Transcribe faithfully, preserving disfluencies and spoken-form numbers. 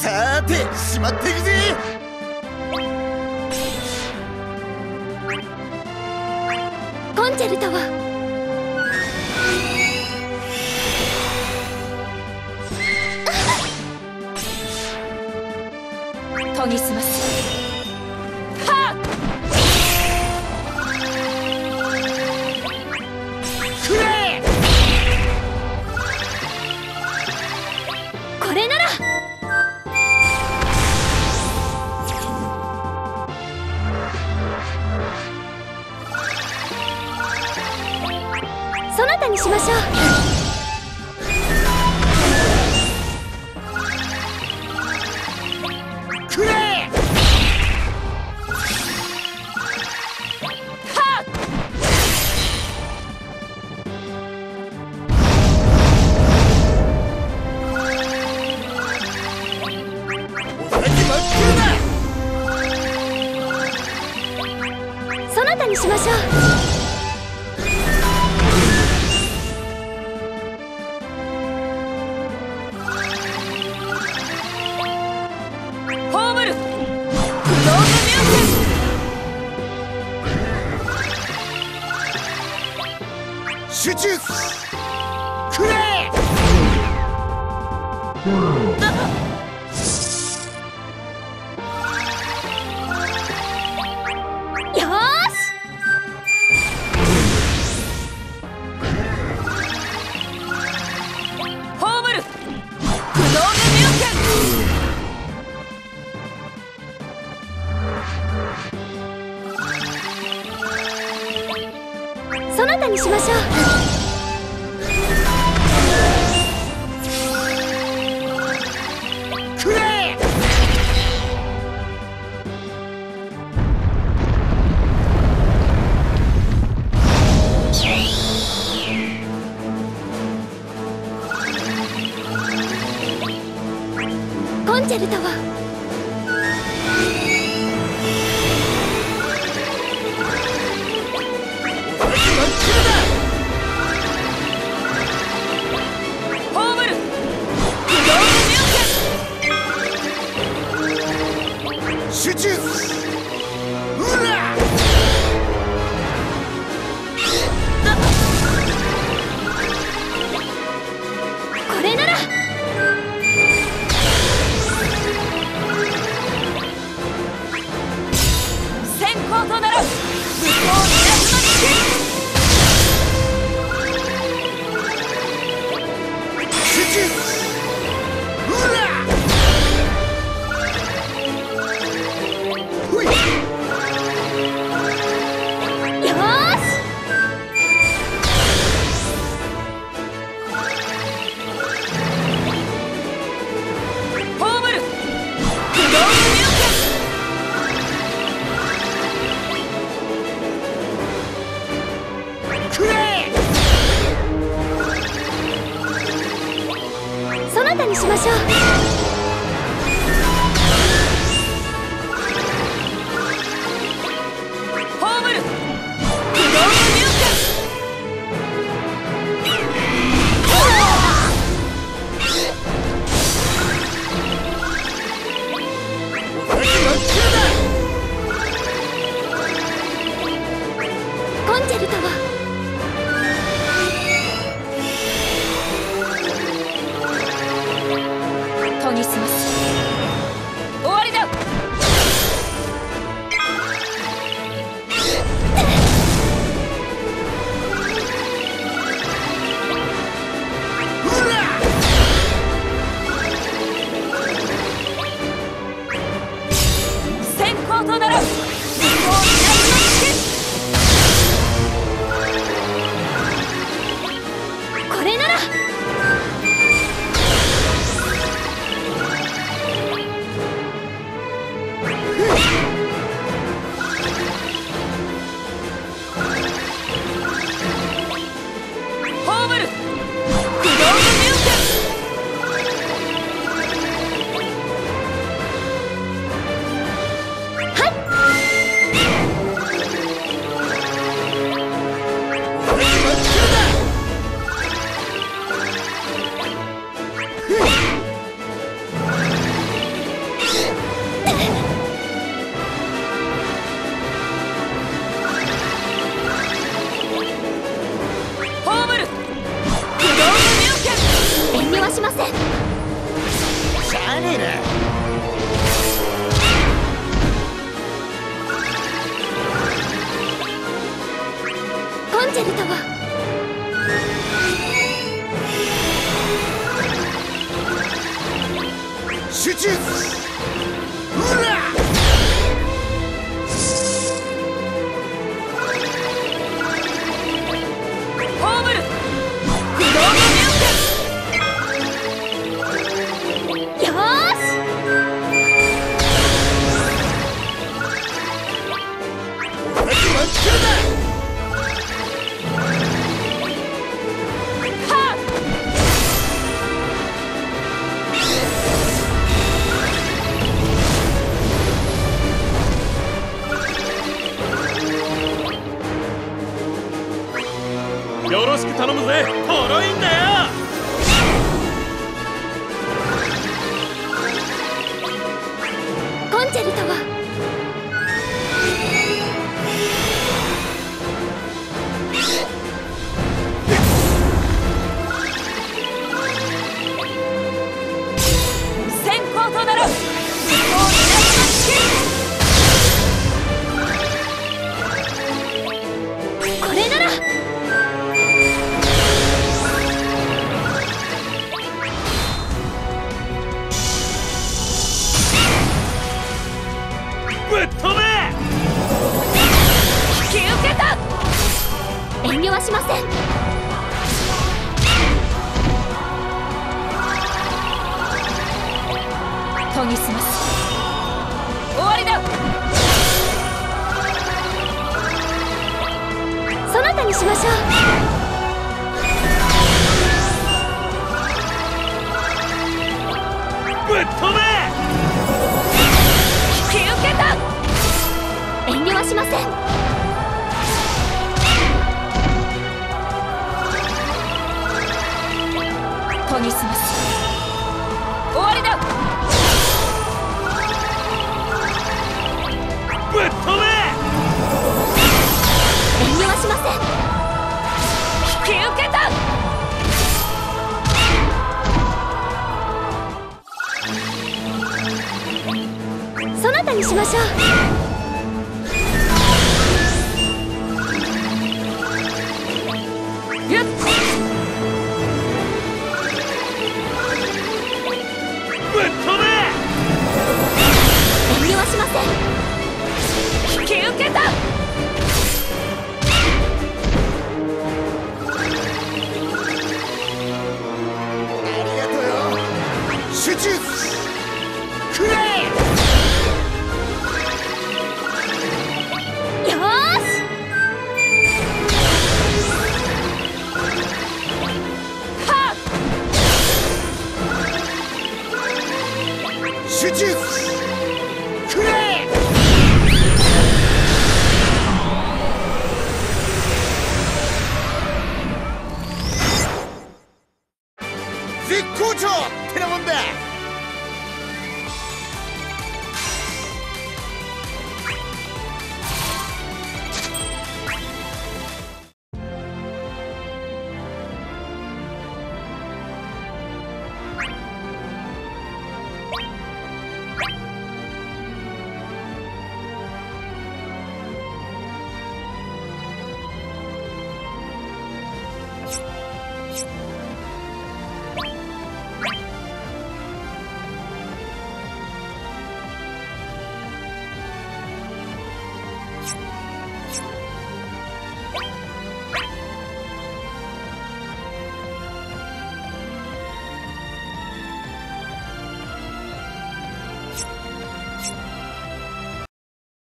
さーてしまっていくぜ。 コンチェルトは研ぎ澄ます。はっくれ。 これならそなたにしましょう。 くれ。 はっお先真っそなたにしましょう。葬る不動のミュン集中。くれ。 よーし葬る不動のミュンそなたにしましょう。 くれ。 コンチェルトは葬る不動のミュン集中。うら。 これなら先行となら武装稲妻に集中。うら。ほい。 よーし葬る不動のミュンくれ。 そなたにしましょう。葬る不動のミュンお先真っコンチェルトはねえな。 コンチェルトは集中。うら葬る不動のよーし。 お先は来るな。 はよろしく頼むぜトロインだよ。 コンチェルトは先行となろう。武装これならぶっ飛べ。 引き受けた。 遠慮はしません。 研ぎ澄ます終わりだ。 そなたにしましょう。 ぶっ飛べ。 引き受けた。 遠慮はしません。 研ぎ澄ます終わりだ。 ぶっ飛べ。 遠慮はしません。 引き受けた。 そなたにしましょう。 ゆっぶっ飛べ。 遠慮はしません。 引き受けた。 ありがとうよ。集中。くれ。 よーし。 は集中。くれ。絶好調ってなもんだ。